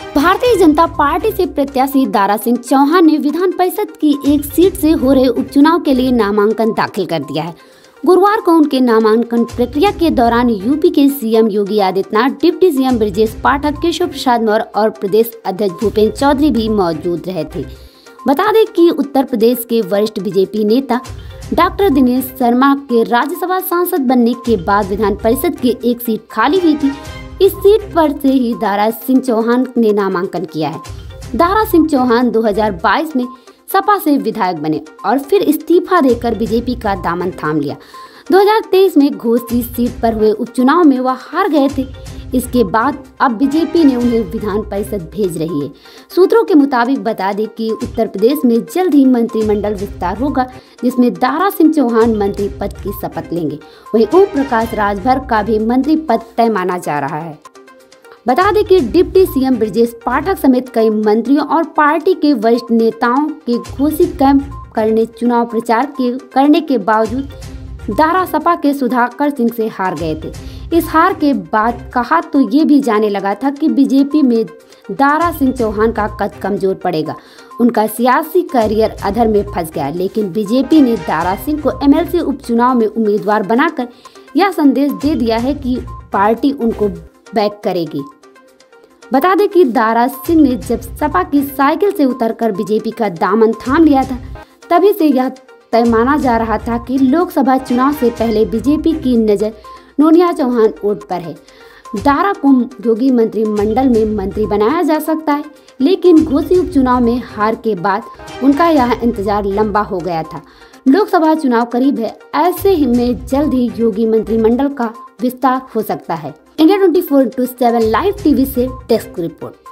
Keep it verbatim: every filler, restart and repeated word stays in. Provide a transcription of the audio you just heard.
Bharatiya Janata party से प्रत्याशी दारा सिंह चौहान ने विधान परिषद की एक सीट से हो रहे उपचुनाव के लिए नामांकन दाखिल कर दिया है। गुरुवार को उनके नामांकन प्रक्रिया के दौरान यूपी के CM Yogi Adityanath, deputy CM Brajesh Pathak, Keshav Prasad Maurya और प्रदेश अध्यक्ष भूपेंद्र चौधरी भी मौजूद रहे थे। बता दें कि उत्तर प्रदेश के वरिष्ठ बीजेपी नेता डॉक्टर दिनेश शर्मा के राज्यसभा सांसद बनने के बाद विधान परिषद की एक सीट खाली हुई थी। इस सीट पर से ही दारा सिंह चौहान ने नामांकन किया है। दारा सिंह चौहान दो हज़ार बाईस में सपा से विधायक बने और फिर इस्तीफा देकर बीजेपी का दामन थाम लिया। दो हज़ार तेईस में घोसी सीट पर हुए उपचुनाव में वह हार गए थे। इसके बाद अब बीजेपी ने उन्हें विधान परिषद भेज रही है। सूत्रों के मुताबिक बता दें कि उत्तर प्रदेश में जल्द ही मंत्रिमंडल विस्तार होगा, जिसमें दारा सिंह चौहान मंत्री पद की शपथ लेंगे। वहीं ओम प्रकाश राजभर का भी मंत्री पद तय माना जा रहा है। बता दें कि डिप्टी सीएम ब्रजेश पाठक समेत कई मंत्रियों और पार्टी के वरिष्ठ नेताओं के घोषित कैंप करने चुनाव प्रचार के करने के बावजूद दारा सपा के सुधाकर सिंह से हार गए थे। इस हार के बाद कहा तो ये भी जाने लगा था कि बीजेपी में दारा सिंह चौहान का कद कमजोर पड़ेगा, उनका सियासी करियर अधर में फंस गया। लेकिन बीजेपी ने दारा सिंह को एमएलसी उपचुनाव में उम्मीदवार बनाकर यह संदेश दे दिया है कि पार्टी उनको बैक करेगी। बता दें कि दारा सिंह ने जब सपा की साइकिल से उतरकर बीजेपी का दामन थाम लिया था, तभी से यह तय माना जा रहा था कि लोकसभा चुनाव से पहले बीजेपी की नज़र नोनिया चौहान वोट पर है। दारा को योगी मंत्रिमंडल में मंत्री बनाया जा सकता है, लेकिन घोसी उपचुनाव में हार के बाद उनका यह इंतजार लंबा हो गया था। लोकसभा चुनाव करीब है, ऐसे ही में जल्द ही योगी मंत्रिमंडल का विस्तार हो सकता है। India twenty four into seven live TV से डेस्क रिपोर्ट।